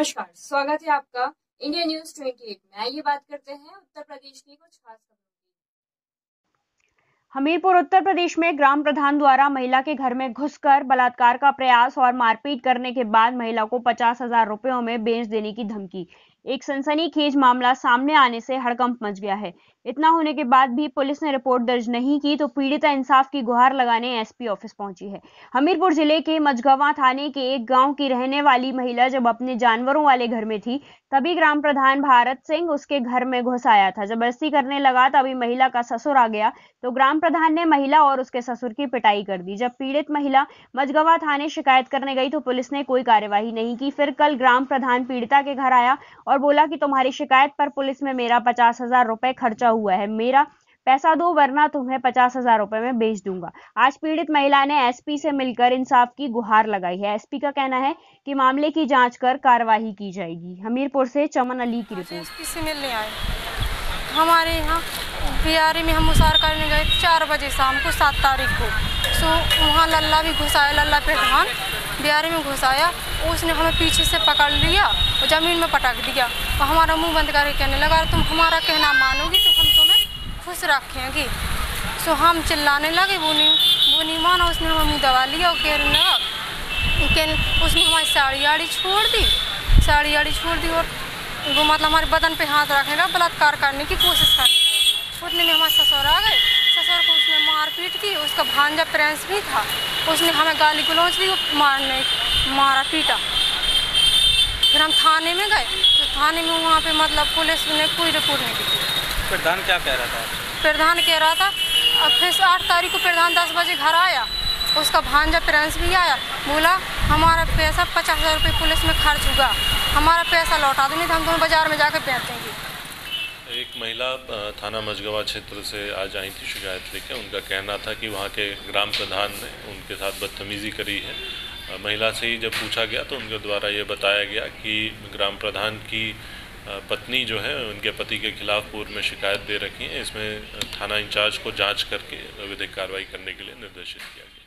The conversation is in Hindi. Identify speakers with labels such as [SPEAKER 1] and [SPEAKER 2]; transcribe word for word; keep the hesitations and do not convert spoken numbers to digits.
[SPEAKER 1] नमस्कार, स्वागत है आपका इंडिया न्यूज अट्ठाईस में। आइए बात करते हैं उत्तर प्रदेश की कुछ खास खबरों की।
[SPEAKER 2] हमीरपुर उत्तर प्रदेश में ग्राम प्रधान द्वारा महिला के घर में घुसकर बलात्कार का प्रयास और मारपीट करने के बाद महिला को पचास हजार रुपयों में बेच देने की धमकी। एक सनसनीखेज मामला सामने आने से हड़कंप मच गया है। इतना होने के बाद भी पुलिस ने रिपोर्ट दर्ज नहीं की तो पीड़िता इंसाफ की गुहार लगाने एसपी ऑफिस पहुंची है। हमीरपुर जिले के मझगवां थाने के एक गांव की रहने वाली महिला जब अपने जानवरों वाले घर में थी तभी ग्राम प्रधान भारत सिंह उसके घर में घुस आया था। जबरदस्ती करने लगा तभी महिला का ससुर आ गया तो ग्राम प्रधान ने महिला और उसके ससुर की पिटाई कर दी। जब पीड़ित महिला मझगवां थाने शिकायत करने गई तो पुलिस ने कोई कार्यवाही नहीं की। फिर कल ग्राम प्रधान पीड़िता के घर आया और बोला कि तुम्हारी शिकायत पर पुलिस में मेरा पचास हजार रुपए खर्चा हुआ है, मेरा पैसा दो वरना तुम्हें पचास हजार रुपए में बेच दूंगा। आज पीड़ित महिला ने एसपी से मिलकर इंसाफ की गुहार लगाई है। एसपी का कहना है कि मामले की जांच कर कार्रवाई की जाएगी। हमीरपुर से चमन अली की रिपोर्ट।
[SPEAKER 3] एसपी से मिलने आए हमारे यहाँ बिहारी में, हम मुसार करने गए चार बजे शाम को सात तारीख को। सो वहाँ लल्ला भी घुसाया, लल्ला प्रधान बिहारी में घुसाया। उसने हमें पीछे से पकड़ लिया और ज़मीन में पटक दिया और हमारा मुंह बंद करके कहने लगा तुम हमारा कहना मानोगी तो हम तुम्हें खुश रखेंगे। सो हम चिल्लाने लगे, वो नहीं वो नहीं माना। उसने हमें मुँह दबा लिया और कहने लगा कह उसने हमारी साड़ी आड़ी छोड़ दी साड़ी आड़ी छोड़ दी और वो मतलब हमारे बदन पे हाथ रखने का बलात्कार करने की कोशिश करने लगा। उतने में हमारे ससुर आ गए। ससुर को उसने मारपीट की। उसका भांजा प्रिंस भी था, उसने हमें गाली गलौज दी, मारने मारा पीटा। फिर हम थाने में गए तो थाने में वहाँ पे मतलब पुलिस ने कोई रिपोर्ट नहीं दी।
[SPEAKER 4] प्रधान क्या कह रहा था?
[SPEAKER 3] प्रधान कह रहा था अब फिर आठ तारीख को प्रधान दस बजे घर आया, उसका भांजा प्रिंस भी आया, बोला हमारा पैसा पचास हज़ार रुपये पुलिस में खर्च हुआ, हमारा पैसा लौटा दो नहीं तो हम तुम्हें बाजार में जाकर बेचेंगे।
[SPEAKER 5] एक महिला थाना मझगवां क्षेत्र से आज आई थी शिकायत लेके। उनका कहना था कि वहाँ के ग्राम प्रधान ने उनके साथ बदतमीज़ी करी है। महिला से ही जब पूछा गया तो उनके द्वारा ये बताया गया कि ग्राम प्रधान की पत्नी जो है उनके पति के खिलाफ पूर्व में शिकायत दे रखी है। इसमें थाना इंचार्ज को जांच करके विधिक कार्रवाई करने के लिए निर्देशित किया गया।